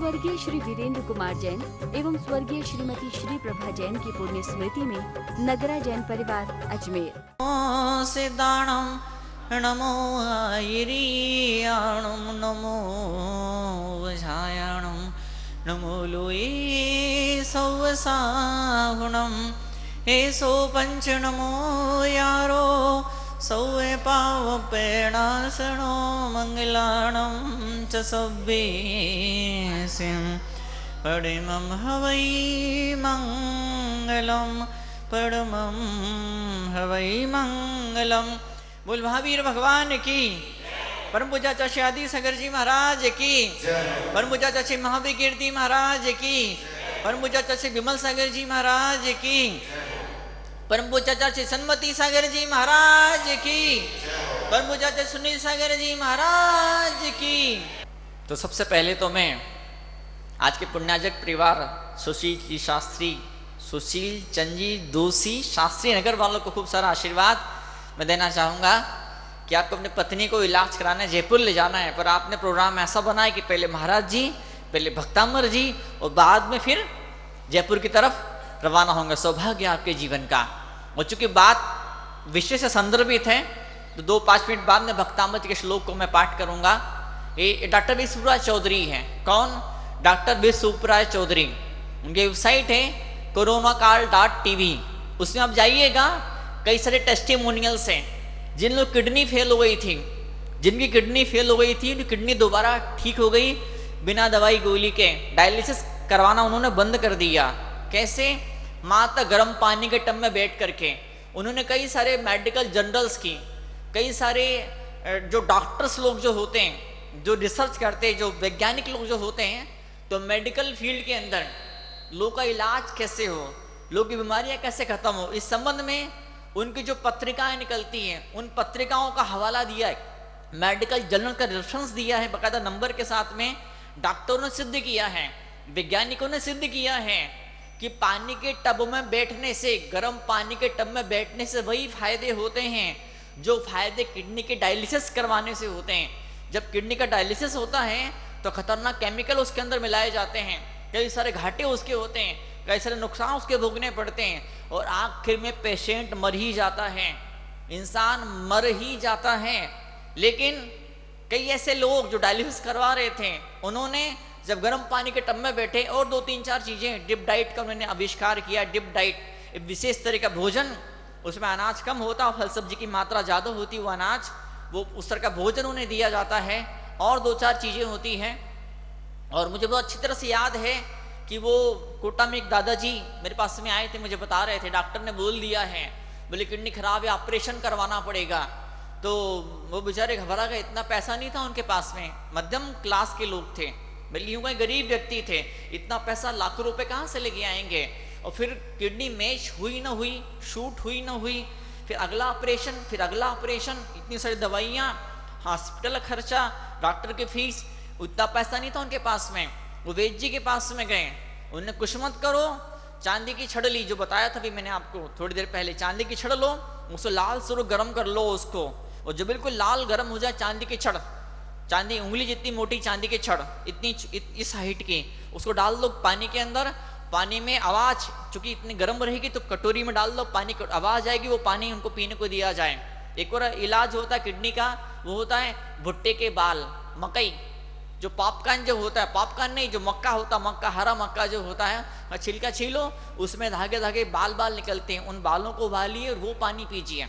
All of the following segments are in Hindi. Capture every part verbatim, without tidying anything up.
स्वर्गीय श्री वीरेंद्र कुमार जैन एवं स्वर्गीय श्रीमती श्री प्रभा जैन की पुण्य स्मृति में नगरा जैन परिवार अजमेर। सिद्धाणम नमो आयरियाणम नमो वजायाणम नमो लोये सौवसाहुणम एसो पंच नमो यारो सौवे पावपेणासनो मंगलाणं च सव्वेस्यं परमं हवै मंगलम परमं हवै मंगलम। बोल महावीर भगवान की, परम पूजा चाची आदि सागर जी महाराज की, परम पूजा चाची महावीर कीर्ति महाराज की, परम पूजा चाची विमल सागर जी महाराज की, परम पूजा चाची सन्मति सागर जी महाराज की, परम पूजा चाची सुनील सागर जी महाराज की। तो सबसे पहले तो मैं आज के पुण्याजक परिवार सुशील जी शास्त्री, सुशील चंद जी दोषी शास्त्री नगर वालों को खूब सारा आशीर्वाद मैं देना चाहूँगा कि आपको अपनी पत्नी को इलाज कराने जयपुर ले जाना है, पर आपने प्रोग्राम ऐसा बनाया कि पहले महाराज जी, पहले भक्तामर जी और बाद में फिर जयपुर की तरफ रवाना होंगे। सौभाग्य आपके जीवन का। और चूंकि बात विषय से संदर्भित है तो दो पाँच मिनट बाद में भक्तामर जी के श्लोक को मैं पाठ करूँगा। ये डॉक्टर विश्वराज चौधरी हैं। कौन? डॉक्टर विश्वराज चौधरी। उनकी वेबसाइट है कोरोना काल डॉट टीवी। उसमें आप जाइएगा, कई सारे टेस्टिमोनियल्स हैं। जिन लोग किडनी फेल हो गई थी, जिनकी किडनी फेल हो गई थी, उनकी किडनी दोबारा ठीक हो गई बिना दवाई गोली के। डायलिसिस करवाना उन्होंने बंद कर दिया। कैसे? मात्र गर्म पानी के टब में बैठ करके। उन्होंने कई सारे मेडिकल जर्नल्स की, कई सारे जो डॉक्टर्स लोग जो होते हैं, जो रिसर्च करते हैं, जो वैज्ञानिक लोग जो होते हैं, तो मेडिकल फील्ड के अंदर लोग का इलाज कैसे हो, लोग की बीमारियां कैसे खत्म हो, इस संबंध में उनकी जो पत्रिकाएं निकलती हैं, उन पत्रिकाओं का हवाला दिया है, मेडिकल जर्नल का रेफरेंस दिया है बाकायदा नंबर के साथ में। डॉक्टरों ने सिद्ध किया है, वैज्ञानिकों ने सिद्ध किया है कि पानी के टब में बैठने से, गर्म पानी के टब में बैठने से वही फायदे होते हैं जो फायदे किडनी के डायलिसिस करवाने से होते हैं। जब किडनी का डायलिसिस होता है तो खतरनाक केमिकल उसके अंदर मिलाए जाते हैं, कई सारे घाटे उसके होते हैं, कई सारे नुकसान उसके भोगने पड़ते हैं और आखिर में पेशेंट मर ही जाता है, इंसान मर ही जाता है। लेकिन कई ऐसे लोग जो डायलिसिस करवा रहे थे, उन्होंने जब गर्म पानी के टब में बैठे और दो तीन चार चीजें, डिप डाइट का उन्होंने आविष्कार किया। डिप डाइट एक विशेष तरह का भोजन, उसमें अनाज कम होता, फल सब्जी की मात्रा ज्यादा होती, वो अनाज, वो उस तरह का भोजन उन्हें दिया जाता है और दो चार चीजें होती हैं। और मुझे बहुत अच्छी तरह से याद है कि वो कोटा में एक दादाजी मेरे पास में आए थे, मुझे बता रहे थे डॉक्टर ने बोल दिया है, बोले किडनी खराब है, ऑपरेशन करवाना पड़ेगा। तो वो बेचारे घबरा गए, इतना पैसा नहीं था उनके पास में, मध्यम क्लास के लोग थे, बल्कि यूं कहीं गरीब व्यक्ति थे, इतना पैसा लाखों रुपए कहाँ से लेके आएंगे। और फिर किडनी मैच हुई ना हुई, शूट हुई ना हुई, फिर अगला ऑपरेशन, फिर अगला ऑपरेशन, इतनी सारी दवाइयाँ, हॉस्पिटल खर्चा, डॉक्टर की फीस, उतना पैसा नहीं था उनके पास में। वो वैद्य जी के पास में गए, उन्होंने कुछ मत करो, चांदी की छड़ ली, जो बताया था भी मैंने आपको थोड़ी देर पहले, चांदी की छड़ लो, उसको लाल सुर गर्म कर लो उसको, और जब बिल्कुल लाल गर्म हो जाए चांदी की छड़, चांदी उंगली जितनी मोटी चांदी की छड़, इतनी इत, इस हाइट की, उसको डाल दो पानी के अंदर। पानी में आवाज, चूंकि इतनी गर्म रहेगी तो कटोरी में डाल दो पानी, आवाज आएगी, वो पानी उनको पीने को दिया जाए। एक और इलाज होता है किडनी का, वो होता है भुट्टे के बाल, मकई, जो पॉपकॉर्न जो होता है, पॉपकॉर्न नहीं, जो मक्का होता, मक्का, हरा मक्का जो होता है, छिलका छीलो, उसमें धागे धागे बाल बाल निकलते हैं, उन बालों को उबालिए और वो पानी पीजिए।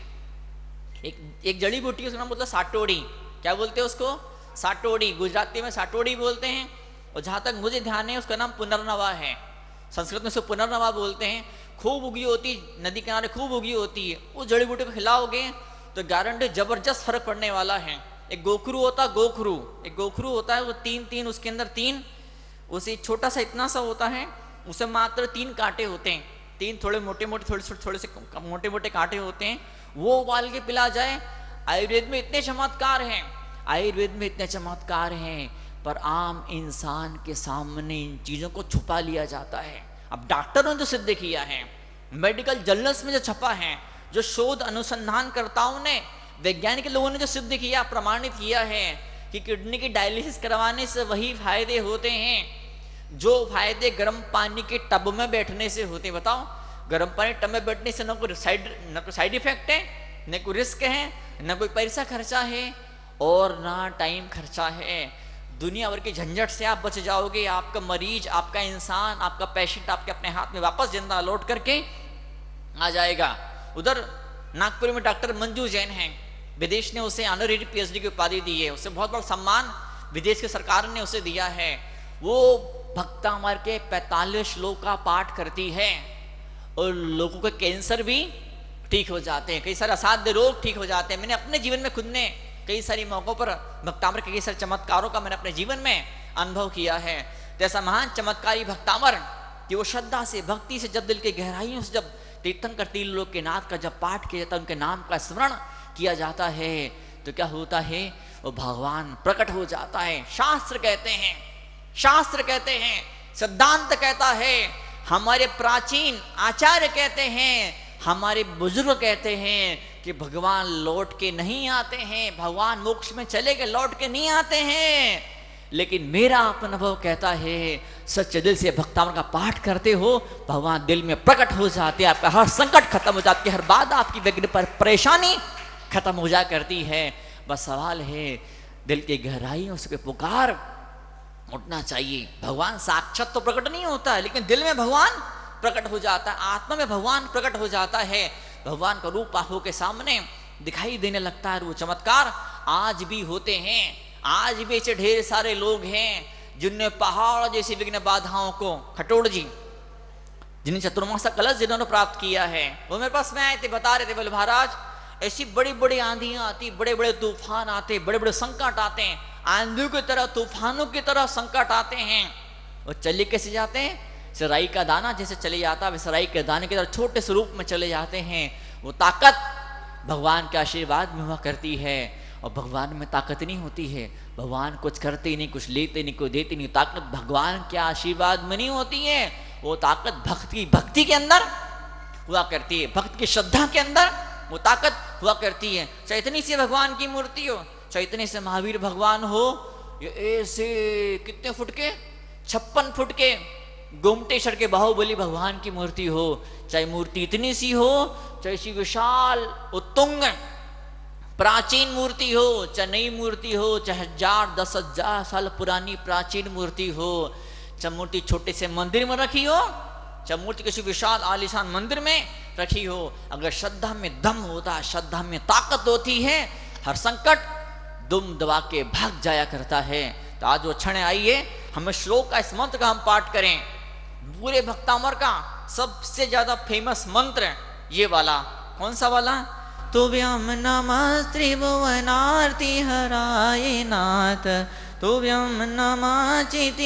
एक एक जड़ी बूटी, उसका नाम मतलब साटोड़ी, क्या बोलते हैं उसको? साटोड़ी, गुजराती में साटोड़ी बोलते हैं, और जहाँ तक मुझे ध्यान है उसका नाम पुनर्नवा है, संस्कृत में उसको पुनर्नवा बोलते हैं। खूब उगी होती, नदी किनारे खूब उगी होती है, उस जड़ी बूटी को खिलाओगे तो गारंटी जबरदस्त फर्क पड़ने वाला है। एक गोखरू होता, गोखरू, एक गोखरू होता है, वो तीन तीन, उसके अंदर तीन, उसे छोटा सा इतना सा होता है, उसे मात्र तीन कांटे होते हैं, तीन थोड़े मोटे मोटे, थोड़े थोड़े से मोटे मोटे कांटे होते हैं, वो उबाल के पिला जाए। आयुर्वेद में इतने चमत्कार हैं, आयुर्वेद में इतने चमत्कार हैं, पर आम इंसान के सामने इन चीजों को छुपा लिया जाता है। अब डॉक्टरों ने जो सिद्ध किया है, मेडिकल जर्नल्स में जो छपा है, जो शोध अनुसंधानकर्ताओं ने, वैज्ञानिक लोगों ने जो सिद्ध किया, प्रमाणित किया है कि किडनी की डायलिसिस करवाने से वही फायदे होते हैं, जो फायदे गर्म पानी के टब में बैठने से होते, बताओ। गर्म पानी टब में बैठने से न कोई साइड न कोई साइड इफेक्ट है, न कोई रिस्क है, न कोई पैसा खर्चा है और ना टाइम खर्चा है। दुनिया भर की झंझट से आप बच जाओगे। आपका मरीज, आपका इंसान, आपका पेशेंट आपके अपने हाथ में वापस जिंदा लौट करके आ जाएगा। उधर नागपुर में डॉक्टर मंजू जैन हैं, विदेश ने उसे ऑनरेरी पीएचडी की उपाधि दी है, उसे बहुत बड़ा सम्मान विदेश की सरकार ने उसे दिया है। वो भक्तामर के पैंतालीस श्लोक का पाठ करती है और लोगों के कैंसर भी ठीक हो जाते हैं, कई सारे असाध्य रोग ठीक हो जाते हैं। मैंने अपने जीवन में खुद ने कई सारी मौकों पर भक्तामर के कई सारे चमत्कारों का मैंने अपने जीवन में अनुभव किया है। तो ऐसा महान चमत्कारी भक्तामर कि वो श्रद्धा से, भक्ति से, जब दिल की गहराइयों से जब तीर्थंकर तीन लोक के नाथ का जब पाठ किया जाता है, उनके नाम का स्मरण किया जाता है, तो क्या होता है, वो भगवान प्रकट हो जाता है। शास्त्र कहते हैं, शास्त्र कहते हैं, सिद्धांत कहता है, हमारे प्राचीन आचार्य कहते हैं, हमारे बुजुर्ग कहते हैं कि भगवान लौट के नहीं आते हैं, भगवान मोक्ष में चले गए, लौट के नहीं आते हैं। लेकिन मेरा अनुभव कहता है, सच्चे दिल से भक्तामर का पाठ करते हो, भगवान दिल में प्रकट हो जाते हैं, आपका हर संकट खत्म हो जाती है, हर बात आपकी विघ्न पर परेशानी खत्म हो जा करती है। बस सवाल है दिल की गहराइयों से पुकार उठना चाहिए। भगवान साक्षात तो प्रकट नहीं होता है, लेकिन दिल में भगवान प्रकट हो जाता है, आत्मा में भगवान प्रकट हो जाता है, भगवान का रूप आंखों के सामने दिखाई देने लगता है। वो चमत्कार आज भी होते हैं, आज भी ऐसे ढेर सारे लोग हैं जिनने पहाड़ जैसी विघ्न बाधाओं को, खटोड़ जी जिन्हें चतुर्मासा कलश जिन्होंने प्राप्त किया है, वो मेरे पास में आए थे, बता रहे थे, बोले महाराज ऐसी बड़ी बड़ी आंधियां आती, बड़े बड़े तूफान आते, बड़े बड़े संकट आते हैं, आंधियों की तरह, तूफानों की तरह संकट आते हैं। वो चले कैसे जाते हैं, राई का दाना जैसे चले जाता है, वैसे राई के दाने की तरह छोटे स्वरूप में चले जाते हैं। वो ताकत भगवान के आशीर्वाद में हुआ करती है, और भगवान में ताकत नहीं होती है, भगवान कुछ करते नहीं, कुछ लेते नहीं, कोई देते नहीं। ताकत भगवान के आशीर्वाद में नहीं होती है, वो ताकत भक्ति भक्ति के अंदर हुआ करती है, भक्त की श्रद्धा के अंदर वो ताकत हुआ करती है। चैतन्य से भगवान की मूर्ति हो, चैतन्य से महावीर भगवान हो, ये ऐसे कितने फुट के, छप्पन फुट के गोमटेश्वर के बाहुबली भगवान की मूर्ति हो, चाहे मूर्ति इतनी सी हो, चाहे सी विशाल उत्तुंग प्राचीन मूर्ति हो, चाहे नई मूर्ति हो, चाहे हजार दस हजार साल पुरानी प्राचीन मूर्ति हो, चाहे मूर्ति छोटे से मंदिर में रखी हो, चाहे मूर्ति किसी विशाल आलीशान मंदिर में रखी हो, अगर श्रद्धा में दम होता है, श्रद्धा में ताकत होती है, हर संकट दुम दबा के भाग जाया करता है। तो आज वो क्षण आइए, हमें श्लोक का, इस मंत्र का हम पाठ करें, पूरे भक्तामर का सबसे ज्यादा फेमस मंत्र ये वाला। कौन सा वाला? तुभ्यं नमः त्रिभुवनार्ति हराय नाथ, तुभ्यं नमः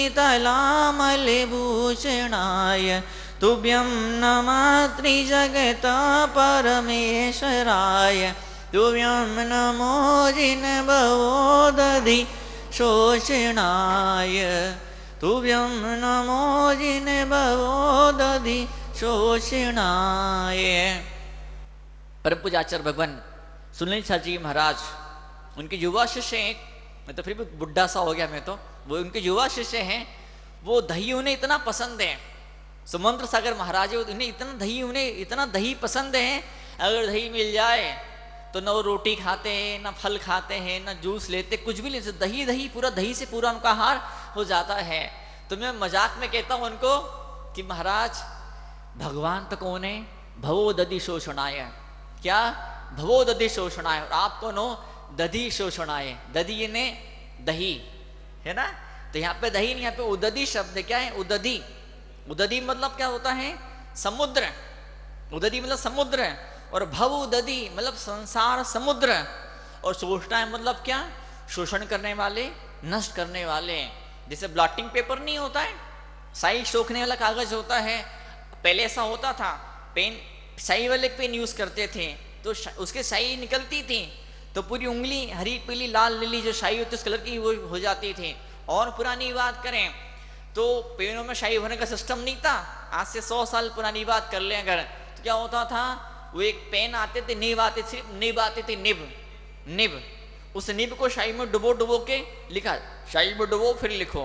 चितितलामलभूषणाय, तुभ्यं नमः त्रिजगत परमेश्वराय, तुभ्यं नमो जिनभवोदधि शोषणाय, तुभ्यं नमो जिनभवोदधि शोषणाय। परम पूज्य आचार्य भगवान सुनील जी महाराज, उनके युवा शिष्य हैं, मैं तो फिर भी बुढ़ा सा हो गया मैं तो, वो उनके युवा शिष्य हैं। वो दही उन्हें इतना पसंद है, सुमंत्र सागर महाराज उन्हें इतना दही उन्हें इतना दही पसंद है, अगर दही मिल जाए तो न वो रोटी खाते हैं, न फल खाते हैं, न जूस लेते, कुछ भी नहीं, दही दही पूरा दही से पूरा उनका आहार हो जाता है। तो मैं मजाक में कहता हूँ उनको कि महाराज भगवान तो कौन है? भवो दधि शोषणाय, क्या? भवो दधि शोषणाय, और आप कौन हो? दधि शोषणाय। दधि ने दही है ना, तो यहाँ पे दही नहीं, यहाँ पे उदधि शब्द क्या है? उदधि। उदधि मतलब क्या होता है? समुद्र। उदधि मतलब समुद्र, और भव उदधि मतलब संसार समुद्र, और शोषणाय मतलब क्या? शोषण करने वाले, नष्ट करने वाले। जैसे ब्लॉटिंग पेपर नहीं होता है, स्याही सोखने वाला कागज होता है, पहले ऐसा होता था, पेन स्याही वाले पेन यूज करते थे तो उसके स्याही निकलती थी तो पूरी उंगली हरी पीली लाल नीली जो स्याही होती है उस कलर की वो हो जाती थी। और पुरानी बात करें तो पेनों में स्याही होने का सिस्टम नहीं था, आज से सौ साल पुरानी बात कर लें अगर, तो क्या होता था, वो एक पेन आते थे, निब आते थे, निब आते थे, निब निब उस निब को स्याही में डुबो डुबो के लिखा, स्याही में डुबो फिर लिखो,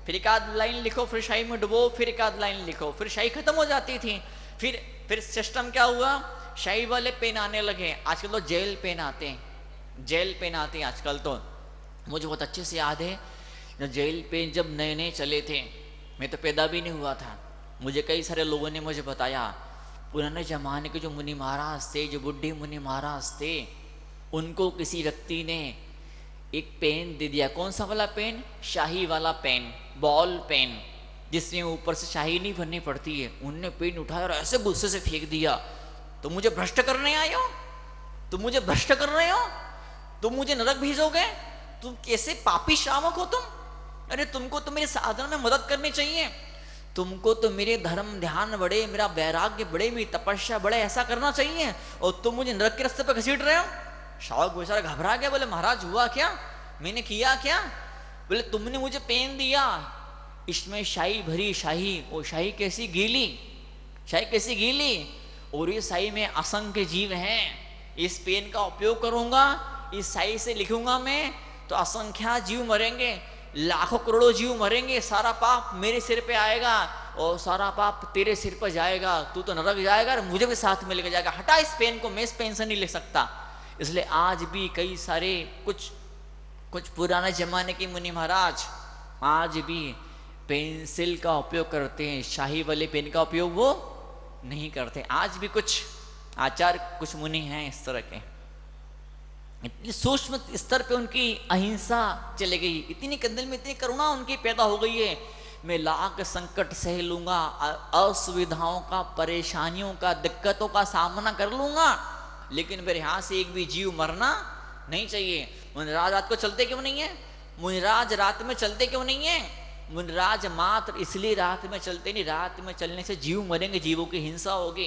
फिर एक आध लाइन लिखो, फिर शाही में डुबो, फिर एक आध लाइन लिखो, फिर शाही खत्म हो जाती थी। फिर फिर सिस्टम क्या हुआ, शाही वाले पेन आने लगे। आजकल तो जेल पेन आते हैं, जेल पेन आते हैं आजकल तो। मुझे बहुत अच्छे से याद है जब जेल पेन जब नए नए चले थे, मैं तो पैदा भी नहीं हुआ था, मुझे कई सारे लोगों ने मुझे बताया पुराने जमाने के जो मुनि महाराज थे, जो बुढ़े मुनि महाराज थे, उनको किसी व्यक्ति ने एक पेन दे दिया। कौन सा वाला पेन? शाही वाला पेन, बॉल पेन, जिसमें ऊपर से शाही नहीं भरनी पड़ती है। उनने पेन उठाया और ऐसे गुस्से से फेंक दिया, तुम मुझे भ्रष्ट करने आए हो, तुम मुझे भ्रष्ट कर रहे हो, तुम मुझे नरक भेजोगे, तुम कैसे पापी श्रावक हो तुम। अरे तुमको तो मेरे साधन में मदद करनी चाहिए, तुमको तो मेरे धर्म ध्यान बड़े, मेरा वैराग्य बड़े, मेरी तपस्या बड़े, ऐसा करना चाहिए, और तुम मुझे नरक के रास्ते पर घसीट रहे हो। शावक बेचारा घबरा गया, बोले महाराज हुआ क्या, मैंने किया क्या? बोले तुमने मुझे पेन दिया, इसमें शाही भरी, शाही, वो शाही कैसी गीली, शाही कैसी गीली, और इस शाही में असंख्य जीव हैं। इस पेन का उपयोग करूंगा, इस शाही से लिखूंगा मैं, तो असंख्या जीव मरेंगे, लाखों करोड़ों जीव मरेंगे, सारा पाप मेरे सिर पे आएगा और सारा पाप तेरे सिर पर जाएगा, तू तो नरक जाएगा और मुझे भी साथ में लेके जाएगा। हटा इस पेन को, मैं इस पेन से नहीं लिख सकता। इसलिए आज भी कई सारे कुछ कुछ पुराने जमाने के मुनि महाराज आज भी पेंसिल का उपयोग करते हैं, शाही वाले पेन का उपयोग वो नहीं करते। आज भी कुछ आचार्य, कुछ मुनि हैं इस तरह के, इतनी सूक्ष्म स्तर पे उनकी अहिंसा चले गई, इतनी कंदल में इतनी करुणा उनकी पैदा हो गई है। मैं लाख संकट सह लूंगा, असुविधाओं का, परेशानियों का, दिक्कतों का सामना कर लूंगा, लेकिन फिर यहाँ से एक भी जीव मरना नहीं चाहिए। मुनिराज रात को चलते क्यों नहीं है? मुनिराज रात में चलते क्यों नहीं है? मुनिराज मात्र इसलिए रात में चलते नहीं, रात में चलने से जीव मरेंगे, जीवों की हिंसा होगी।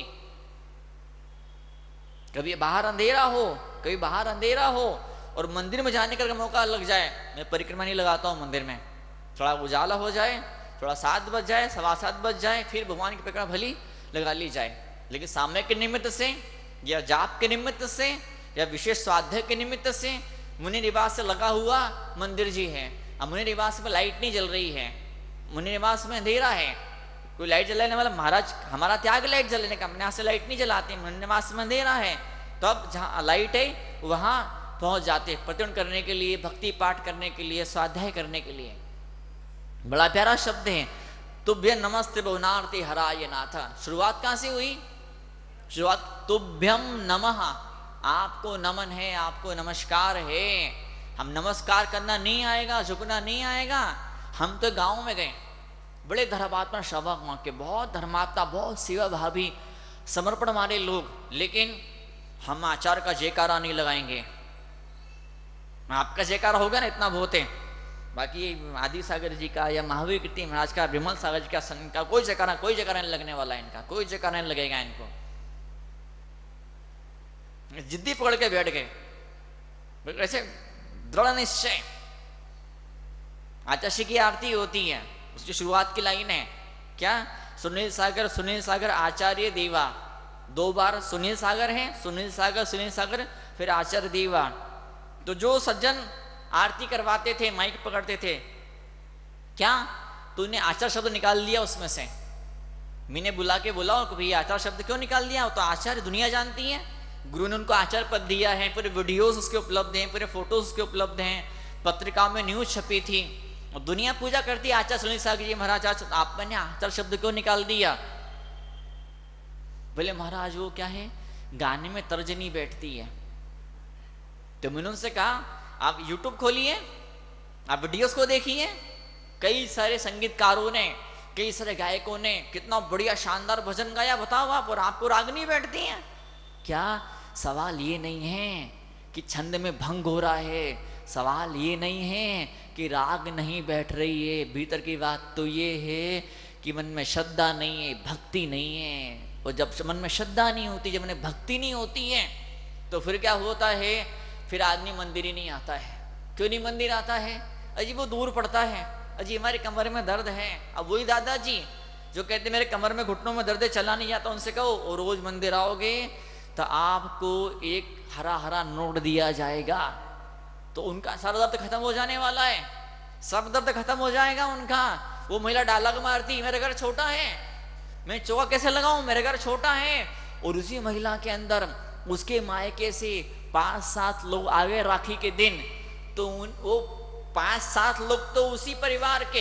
कभी बाहर अंधेरा हो, कभी बाहर अंधेरा हो और मंदिर में जाने का मौका लग जाए, मैं परिक्रमा नहीं लगाता हूँ मंदिर में, थोड़ा उजाला हो जाए, थोड़ा सात बज जाए, सवा सात बज जाए, फिर भगवान की परिक्रमा भली लगा ली जाए, लेकिन सामने के निमित्त से या जाप के निमित्त से या विशेष स्वाध्याय के निमित्त से मुनि निवास से लगा हुआ मंदिर जी है। अब मुनि निवास में लाइट नहीं जल रही है, मुनि निवास में अंधेरा है, कोई लाइट जलाने वाला, महाराज हमारा त्याग लाइट जलाने का, हमने यहाँ से लाइट नहीं जलाते, मुनि निवास में अंधेरा है, तो अब जहाँ लाइट है वहाँ पहुँच जाते प्रतिदिन करने के लिए, भक्ति पाठ करने के लिए, स्वाध्याय करने के लिए। बड़ा प्यारा शब्द है, तुभ्य नमस्ते बहुनार्ति हराय नाथ। शुरुआत कहाँ से हुई? शुरुआत तुभ्यम नमः, आपको नमन है, आपको नमस्कार है। हम नमस्कार करना नहीं आएगा, झुकना नहीं आएगा। हम तो गांव में गए, बड़े धर्मात्मा श्रावक वहाँ के, बहुत धर्मात्मा, बहुत सेवा भावी, समर्पण वाले लोग, लेकिन हम आचार्य का जयकारा नहीं लगाएंगे। आपका जयकारा होगा ना, इतना बहुत है, बाकी आदि सागर जी का या महावीर कीर्ति महाराज का, विमल सागर जी का, सन का कोई जयकारा, कोई जयकारा नहीं लगने वाला है इनका, कोई जयकारा नहीं लगेगा इनको। जिद्दी पकड़ के बैठ गए, ऐसे दृढ़ निश्चय। आचार्य की आरती होती है, उसकी शुरुआत की लाइन है क्या? सुनील सागर सुनील सागर आचार्य देवा, दो बार सुनील सागर है, सुनील सागर सुनील सागर, फिर आचार्य देवा। तो जो सज्जन आरती करवाते थे, माइक पकड़ते थे, क्या तूने आचार्य शब्द निकाल लिया उसमें से? मैंने बुला के बोला कि भैया आचार्य शब्द क्यों निकाल दिया? तो आचार्य दुनिया जानती है, गुरु ने उनको आचार्य पद दिया है, पूरे वीडियोस उसके उपलब्ध हैं, पूरे फोटोज उसके उपलब्ध हैं, पत्रिका में न्यूज छपी थी, और दुनिया पूजा करती है आचार्य सुनील सागर जी महाराज, आपने आचार्य शब्द क्यों निकाल दिया? बोले महाराज वो क्या है, गाने में तर्ज नहीं बैठती है। तो मैंने उनसे कहा आप यूट्यूब खोलिए, आप वीडियोस को देखिए, कई सारे संगीतकारों ने, कई सारे गायकों ने कितना बढ़िया शानदार भजन गाया, बताओ आप, और आपको राग नहीं बैठती है क्या? सवाल ये नहीं है कि छंद में भंग हो रहा है, सवाल ये नहीं है कि राग नहीं बैठ रही है, भीतर की बात तो ये है कि मन में श्रद्धा नहीं है, भक्ति नहीं है। और जब मन में श्रद्धा नहीं होती, जब मन भक्ति नहीं होती है, तो फिर क्या होता है? फिर आदमी मंदिर ही नहीं आता है। क्यों नहीं मंदिर आता है? अजी वो दूर पड़ता है, अजी हमारे कमर में दर्द है। अब वही दादाजी जो कहते मेरे कमर में घुटनों में दर्द है, चला नहीं जाता, उनसे कहो और रोज मंदिर आओगे तो आपको एक हरा हरा नोट दिया जाएगा, तो उनका सारा दर्द खत्म हो जाने वाला है। सब दर्द खत्म हो जाएगा उनका। वो महिला डायलॉग मारती, मेरा घर छोटा है, मैं चौका कैसे लगाऊं, मेरा घर छोटा है। और उसी महिला के अंदर उसके मायके से पांच सात लोग आ गए राखी के दिन। तो उन वो पांच सात लोग तो उसी परिवार के,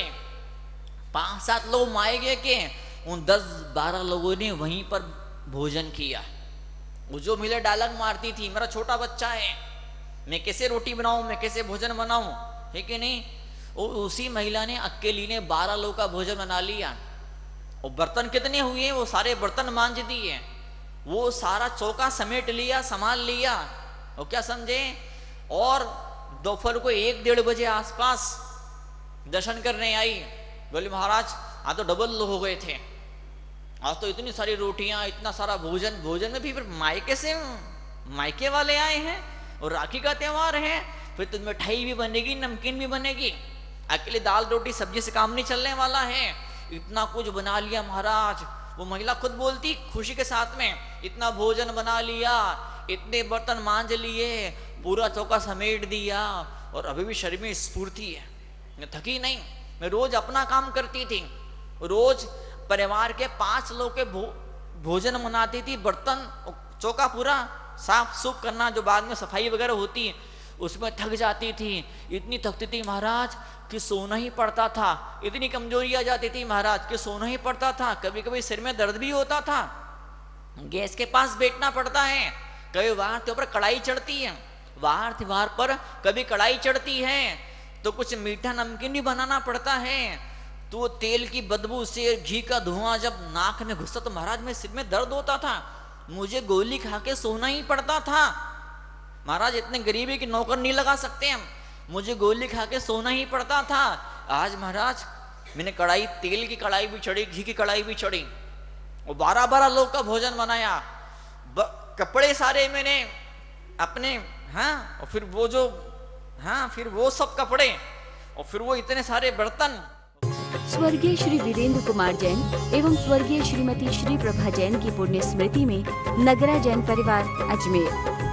पांच सात लोग मायके के, उन दस बारह लोगों ने वहीं पर भोजन किया। वो जो महिला डायलॉग मारती थी, मेरा छोटा बच्चा है, मैं कैसे रोटी बनाऊं, मैं कैसे भोजन बनाऊं, है कि नहीं। वो उसी महिला ने अकेली ने बारह लोग का भोजन बना लिया। और बर्तन कितने हुए, वो सारे बर्तन मांज दिए, वो सारा चौका समेट लिया, संभाल लिया। और क्या समझे, और दोपहर को एक डेढ़ बजे आसपास दर्शन करने आई। बोले महाराज आज तो डबल लोग हो गए थे, आज तो इतनी सारी रोटियां, इतना सारा भोजन, भोजन में भी फिर मायके से मायके वाले आए हैं और राखी का त्योहार है, फिर तो मिठाई भी बनेगी, नमकीन भी बनेगी, अकेले दाल रोटी सब्जी से काम नहीं चलने वाला है। इतना कुछ बना लिया महाराज। वो महिला खुद बोलती खुशी के साथ में, इतना भोजन बना लिया, इतने बर्तन मांज लिए, पूरा चौका समेट दिया, और अभी भी शरीर में स्फूर्ति है, मैं थकी नहीं। मैं रोज अपना काम करती थी, रोज परिवार के पांच लोग के भो, भोजन बनाती थी, बर्तन चौका पूरा साफ सुफ करना, जो बाद में सफाई वगैरह होती है उसमें थक जाती थी। इतनी थकती थी महाराज कि सोना ही पड़ता था, इतनी कमजोरी आ जाती थी महाराज कि सोना ही पड़ता था। कभी कभी सिर में दर्द भी होता था, गैस के पास बैठना पड़ता है, कभी वार के ऊपर कढ़ाई चढ़ती है, वार त्योहार पर कभी कढ़ाई चढ़ती है तो कुछ मीठा नमकीन भी बनाना पड़ता है। तो तेल की बदबू से, घी का धुआं जब नाक में घुसा तो महाराज में सिर में दर्द होता था, मुझे गोली खा के सोना ही पड़ता था। महाराज इतने गरीबी की नौकर नहीं लगा सकते हम, मुझे गोली खा के सोना ही पड़ता था। आज महाराज मैंने कढ़ाई, तेल की कढ़ाई भी चढ़ी, घी की कढ़ाई भी चढ़ी, और बारह बारह लोग का भोजन बनाया, कपड़े सारे मैंने अपने, हाँ, और फिर वो जो, हाँ, फिर वो सब कपड़े, और फिर वो इतने सारे बर्तन। स्वर्गीय श्री वीरेंद्र कुमार जैन एवं स्वर्गीय श्रीमती श्री प्रभा जैन की पुण्य स्मृति में नगरा जैन परिवार अजमेर।